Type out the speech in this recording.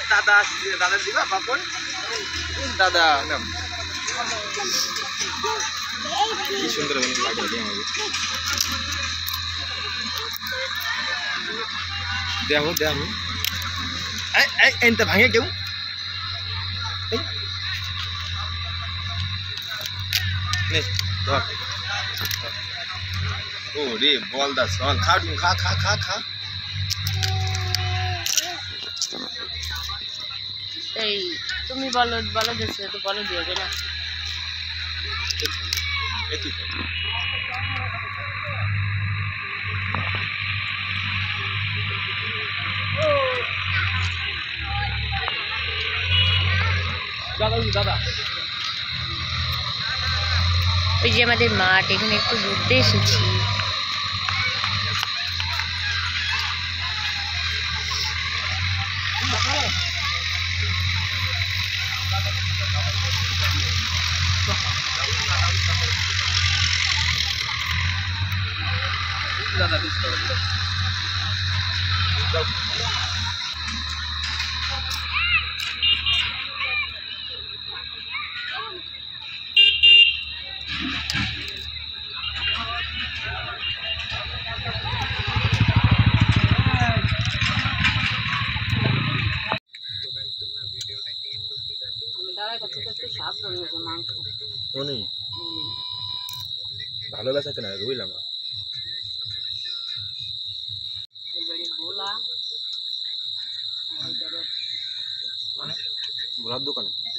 দাদা দাদা দিবা পাপড় দাদা নাম কি সুন্দর লাগে আমাকে দেখো দেখো এনতে ভাঙে কেউ ও রে বল দা সল খা তুমি খা খা খা খা এই তুমি বলো বলো দিছো তো বলো দিও না একি দাদা দাদা ওই যে আমাদের মাঠ এখানে একটু ঘুরতে এসেছি দাদা ভালো বেচাতে না রইলাম গোলার দোকানে